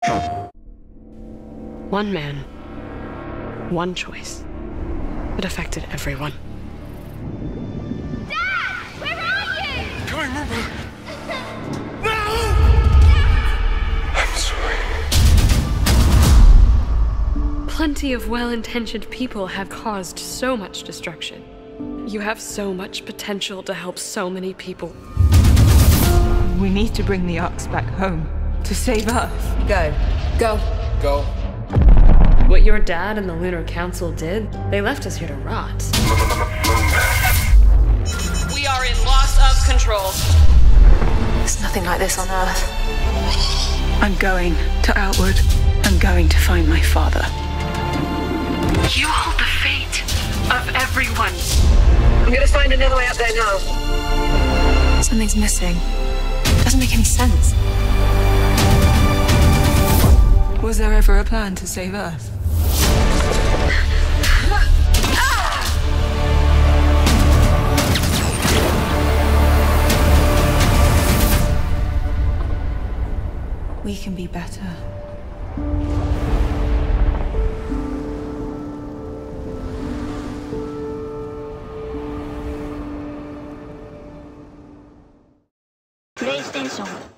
One man, one choice. It affected everyone. Dad! Where are you? Coming, Rupert! No! I'm sorry. Plenty of well-intentioned people have caused so much destruction. You have so much potential to help so many people. We need to bring the Arks back home to save us. Go. Go. Go. What your dad and the Lunar Council did, they left us here to rot. We are in loss of control. There's nothing like this on Earth. I'm going to Outward. I'm going to find my father. You hold the fate of everyone. I'm gonna find another way up there now. Something's missing. Doesn't make any sense. Was there ever a plan to save Earth? We can be better. PlayStation